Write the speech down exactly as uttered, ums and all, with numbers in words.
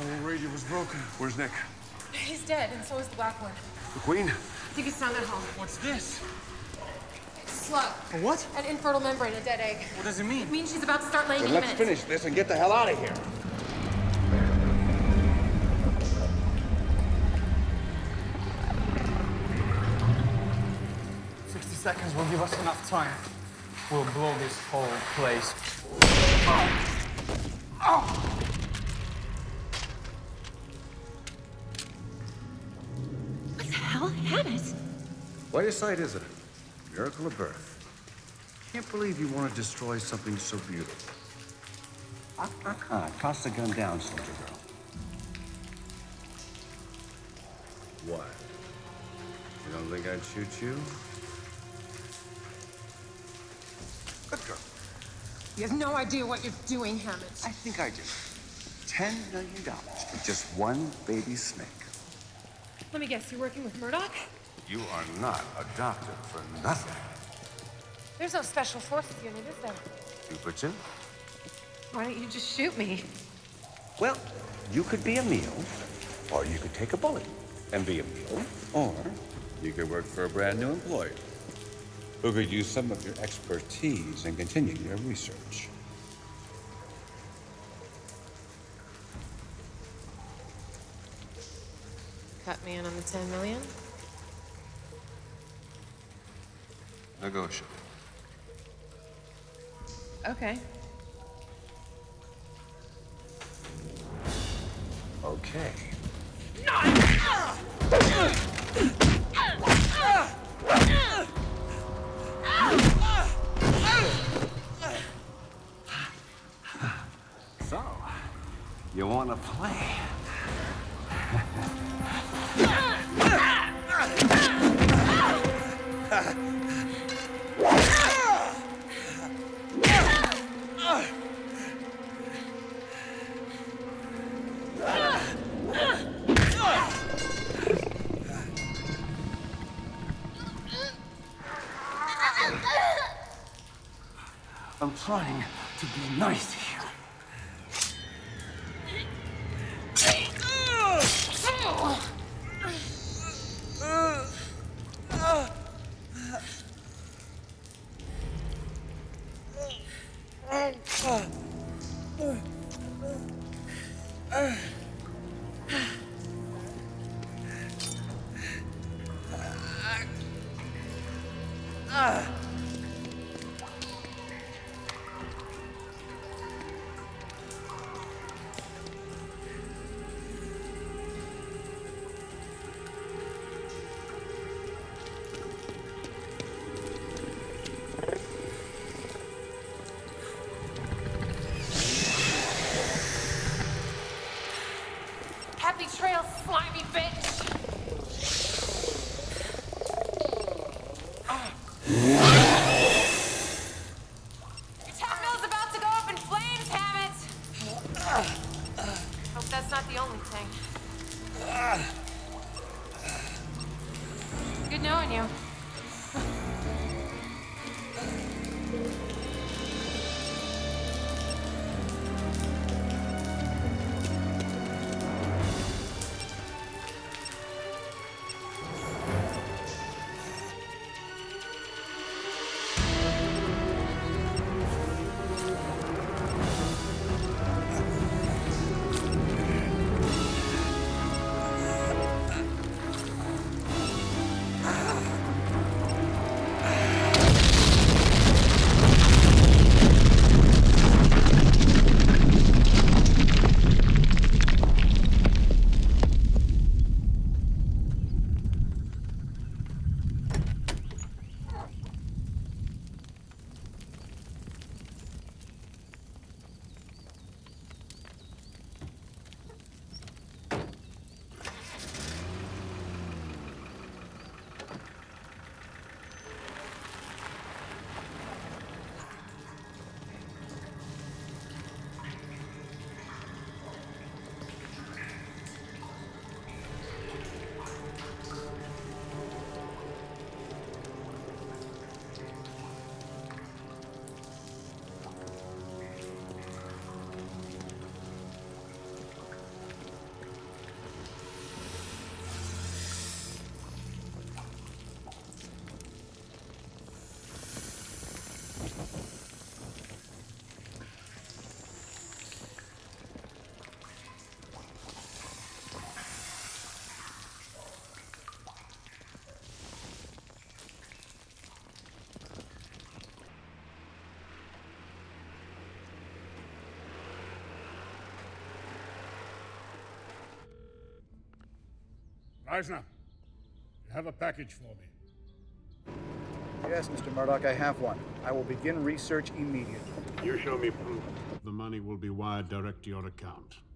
Whole radio was broken. Where's Nick? He's dead, and so is the black one. The Queen? I think he's found at home. What's this? Slug. A what? An infertile membrane, a dead egg. What does it mean? It means she's about to start laying Then any let's minute. finish this and get the hell out of here. Sixty seconds will give us enough time. We'll blow this whole place. Oh! Oh! What the hell? Hammett? What sight is it? Miracle of birth. Can't believe you want to destroy something so beautiful. Ah, ah, ah. Toss the gun down, soldier girl. What? You don't think I'd shoot you? Good girl. He has no idea what you're doing, Hammett. I think I do. Ten million dollars for just one baby snake. Let me guess, you're working with Murdoch? You are not a doctor for nothing. There's no special forces unit, is there? You put two? Why don't you just shoot me? Well, you could be a meal, or you could take a bullet and be a meal, or you could work for a brand new employer who could use some of your expertise and continue your research. Cut me in on the ten million? Negotiable. Okay. Okay. So, you want to play? I'm trying to be nice here. Happy trails, slimy bitch! Your town mill's about to go up in flames, Hammett! Hope that's not the only thing. Good knowing you. Eisner, you have a package for me. Yes, Mister Murdoch, I have one. I will begin research immediately. You show me proof. The money will be wired direct to your account.